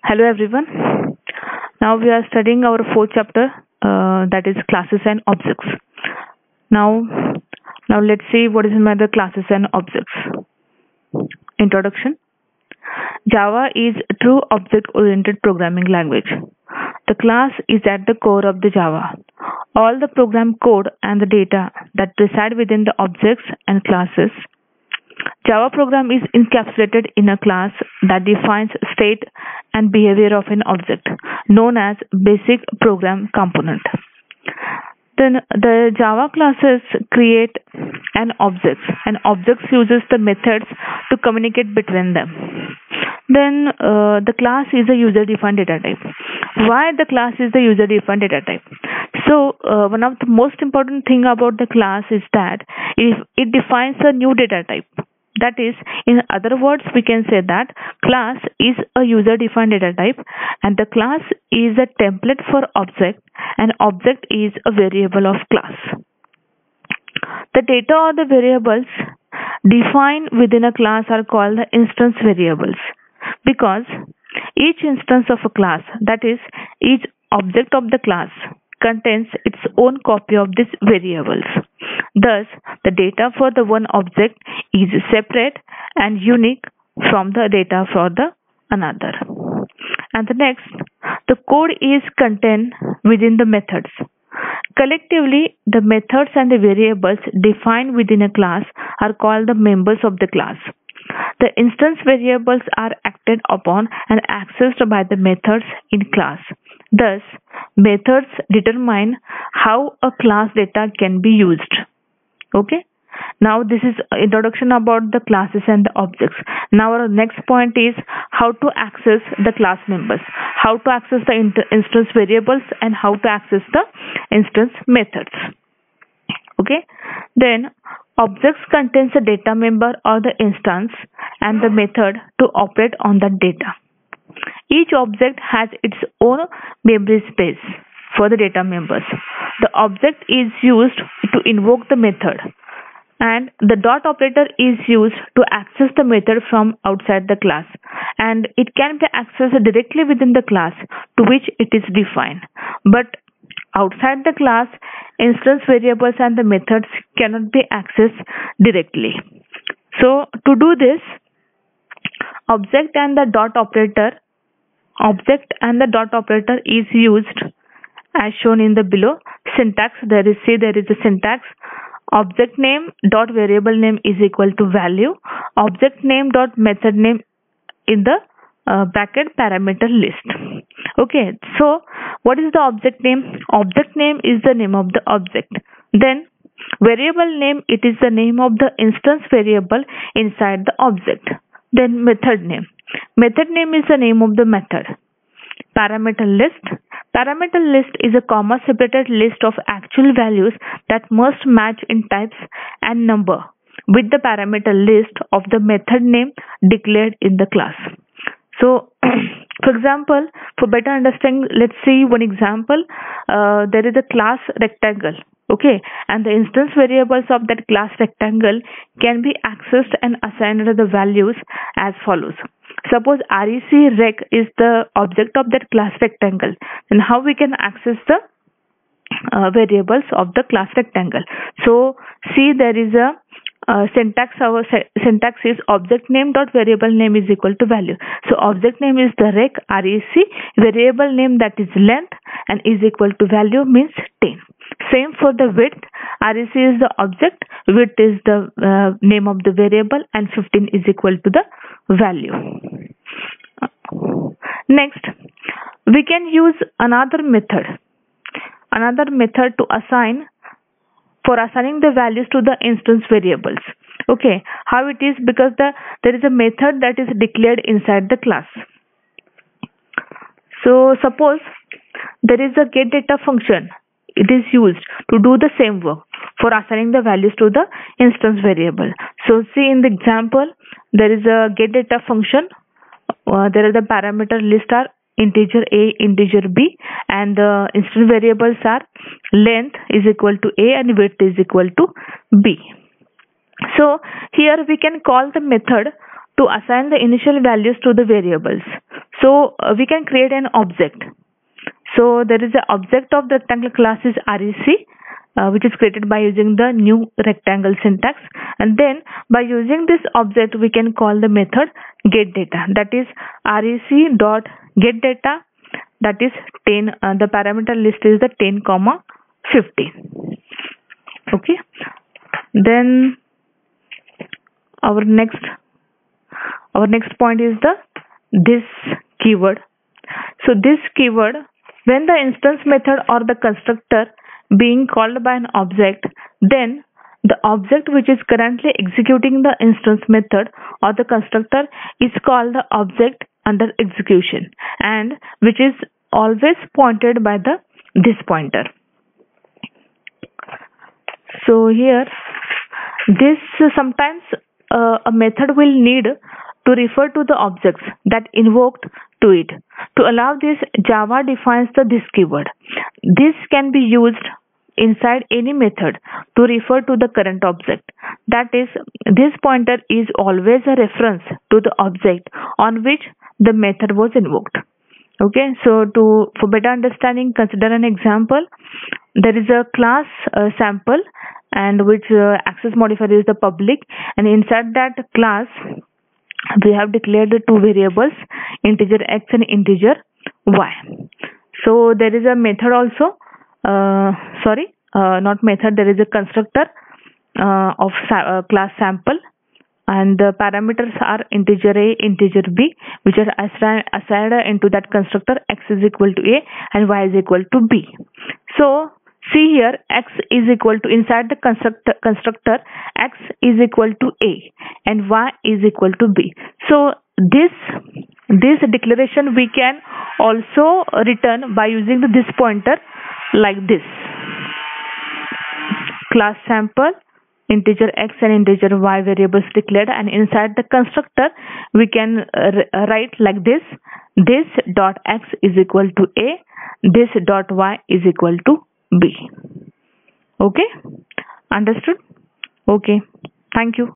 Hello everyone. Now we are studying our fourth chapter, that is classes and objects. Now, now let's see what is meant by the classes and objects. Introduction. Java is a true object-oriented programming language. The class is at the core of the Java. All the program code and the data that reside within the objects and classes. Java program is encapsulated in a class that defines state and behavior of an object, known as basic program component. Then the Java classes create an object, and objects uses the methods to communicate between them. Then the class is a user-defined data type. Why the class is the user-defined data type? So one of the most important thing about the class is that it defines a new data type. That is, in other words, we can say that class is a user-defined data type, and the class is a template for object, and object is a variable of class. The data or the variables defined within a class are called the instance variables, because each instance of a class, that is, each object of the class, contains its own copy of these variables. Thus, the data for the one object is separate and unique from the data for the another. And the next, the code is contained within the methods. Collectively, the methods and the variables defined within a class are called the members of the class. The instance variables are acted upon and accessed by the methods in class. Thus, methods determine how a class data can be used. Okay. Now this is introduction about the classes and the objects. Now our next point is how to access the class members, how to access the instance variables, and how to access the instance methods. Okay. Then objects contains a data member or the instance and the method to operate on that data. Each object has its own memory space for the data members. The object is used to invoke the method, and the dot operator is used to access the method from outside the class, and it can be accessed directly within the class to which it is defined. But outside the class, instance variables and the methods cannot be accessed directly. So to do this, object and the dot operator is used as shown in the below syntax. There is a syntax. Object name dot variable name is equal to value. Object name dot method name in the bracket parameter list. Okay, so what is the object name? Object name is the name of the object. Then variable name, it is the name of the instance variable inside the object. Then method name. Method name is the name of the method. Parameter list. Parameter list is a comma separated list of actual values that must match in types and number with the parameter list of the method name declared in the class. So, for example, for better understanding, let's see one example. There is a class rectangle. Okay, and the instance variables of that class rectangle can be accessed and assigned the values as follows. Suppose rec is the object of that class rectangle. Then how we can access the variables of the class rectangle? So see, there is a syntax. Our syntax is object name dot variable name is equal to value. So object name is the rec, variable name, that is length, and is equal to value means 10. Same for the width. Rec is the object, width is the name of the variable, and 15 is equal to the value. Next, we can use another method to assigning the values to the instance variables. Okay, how it is? Because there is a method that is declared inside the class. So suppose there is a getData function. It is used to do the same work for assigning the values to the instance variable. So see in the example, there is a getData function. There are the parameter list are integer a, integer b, and the instance variables are length is equal to a and width is equal to b. So here we can call the method to assign the initial values to the variables. So we can create an object. So there is an object of the rectangle class is REC, which is created by using the new rectangle syntax, and then by using this object we can call the method getData, that is REC dot getData, that is 10. The parameter list is the 10, 15. Okay. Then our next point is this keyword. So this keyword, when the instance method or the constructor being called by an object, then the object which is currently executing the instance method or the constructor is called the object under execution, and which is always pointed by this pointer. So here this sometimes a method will need to refer to the objects that invoked to it. To allow this, Java defines this keyword. This can be used inside any method to refer to the current object. That is, this pointer is always a reference to the object on which the method was invoked. Okay, so for better understanding, consider an example. There is a class sample, and which access modifier is the public, and inside that class we have declared the two variables, integer x and integer y. So there is a method also, not method, there is a constructor of class sample, and the parameters are integer a, integer b, which are assigned into that constructor. X is equal to a and y is equal to b. So see here, x is equal to, inside the constructor, x is equal to a and y is equal to b. So this declaration we can also return by using this pointer like this: class sample, integer x and integer y variables declared, and inside the constructor we can write like this: this dot x is equal to a, this dot y is equal to b. Okay, understood? Okay, thank you.